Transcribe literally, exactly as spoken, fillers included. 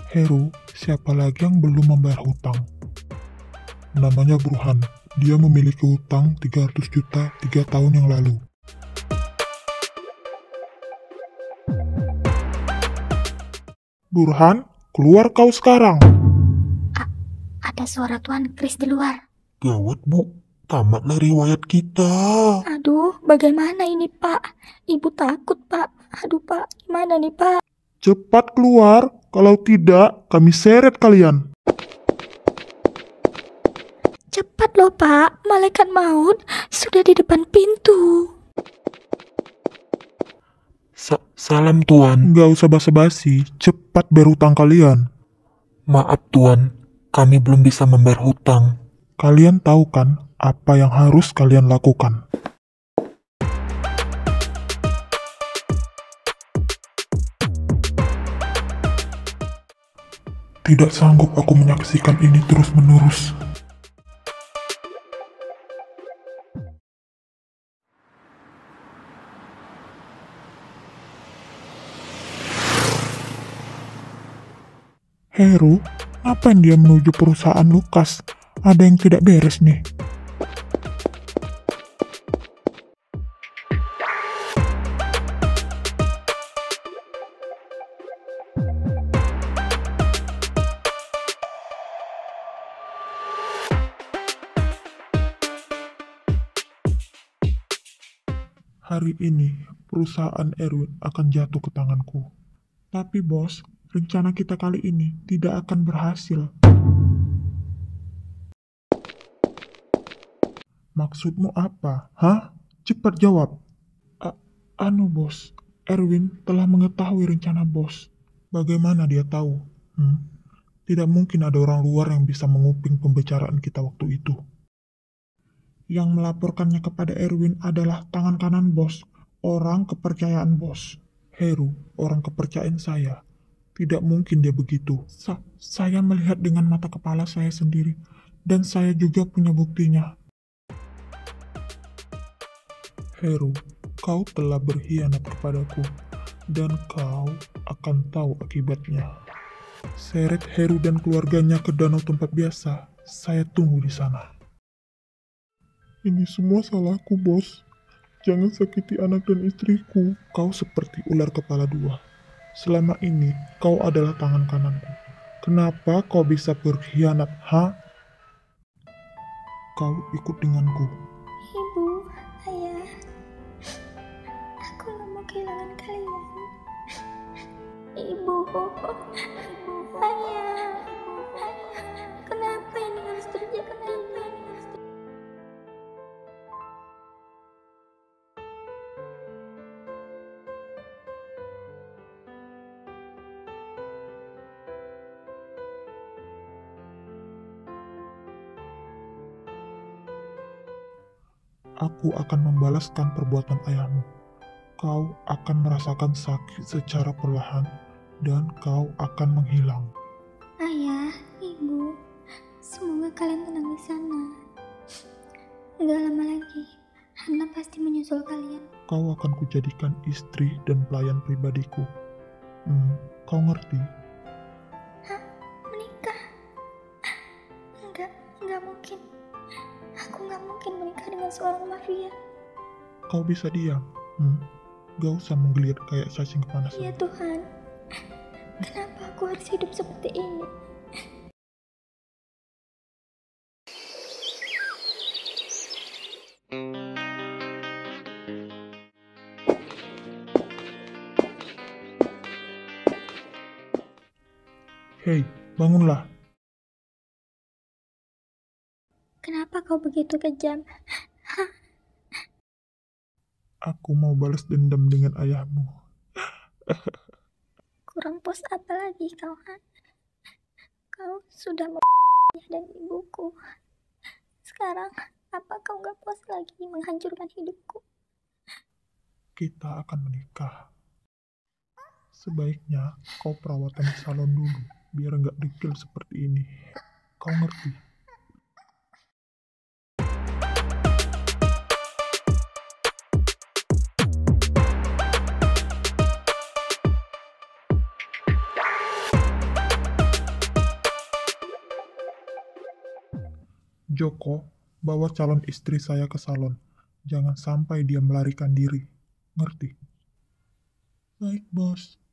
Heru, siapa lagi yang belum membayar hutang? Namanya Burhan. Dia memiliki hutang tiga ratus juta tiga tahun yang lalu. Burhan, keluar kau sekarang. A- ada suara Tuan Kris di luar. Gawat, Bu. Tamatlah riwayat kita. Aduh, bagaimana ini, Pak? Ibu takut, Pak. Aduh, Pak. Gimana nih, Pak? Cepat keluar, kalau tidak kami seret kalian. Cepat loh, Pak. Malaikat maut sudah di depan pintu. Sa- salam Tuan. Nggak usah basa-basi, cepat bayar hutang kalian. Maaf Tuan, kami belum bisa membayar hutang. Kalian tahu kan apa yang harus kalian lakukan? Tidak sanggup aku menyaksikan ini terus-menerus. Heru, ngapain dia menuju perusahaan Lukas? Ada yang tidak beres nih. Hari ini, perusahaan Erwin akan jatuh ke tanganku. Tapi bos, rencana kita kali ini tidak akan berhasil. Maksudmu apa? Hah? Cepat jawab. A- anu bos, Erwin telah mengetahui rencana bos. Bagaimana dia tahu? Hmm? Tidak mungkin ada orang luar yang bisa menguping pembicaraan kita waktu itu. Yang melaporkannya kepada Erwin adalah tangan kanan bos, orang kepercayaan bos. Heru, orang kepercayaan saya. Tidak mungkin dia begitu. Sa- saya melihat dengan mata kepala saya sendiri, dan saya juga punya buktinya. Heru, kau telah berkhianat kepadaku, dan kau akan tahu akibatnya. Seret Heru dan keluarganya ke danau tempat biasa. Saya tunggu di sana. Ini semua salahku, bos. Jangan sakiti anak dan istriku. Kau seperti ular kepala dua. Selama ini, kau adalah tangan kananku. Kenapa kau bisa berkhianat, ha? Kau ikut denganku. Ibu, ayah. Aku gak mau kehilangan kalian. Ibu, ayah. Kenapa ini harus terjadi? Aku akan membalaskan perbuatan ayahmu. Kau akan merasakan sakit secara perlahan, dan kau akan menghilang. Ayah, ibu, semoga kalian tenang di sana. Gak lama lagi, Hana pasti menyusul kalian. Kau akan kujadikan istri dan pelayan pribadiku. Hmm, kau ngerti? Hah? Menikah? Enggak, enggak mungkin. Aku gak mungkin menikah dengan seorang mafia. Kau bisa diam. Hmm, gak usah menggeliat kayak cacing kepanasan. Ya Tuhan, kenapa aku harus hidup seperti ini? Hei, bangunlah. Kenapa kau begitu kejam? Aku mau balas dendam dengan ayahmu. Kurang pos apa lagi kau, ha? Kau sudah mau dan ibuku. Sekarang, apa kau gak puas lagi menghancurkan hidupku? Kita akan menikah. Sebaiknya kau perawatan di salon dulu, biar nggak dekil seperti ini. Kau ngerti? Joko, bawa calon istri saya ke salon. Jangan sampai dia melarikan diri. Ngerti? Baik, bos.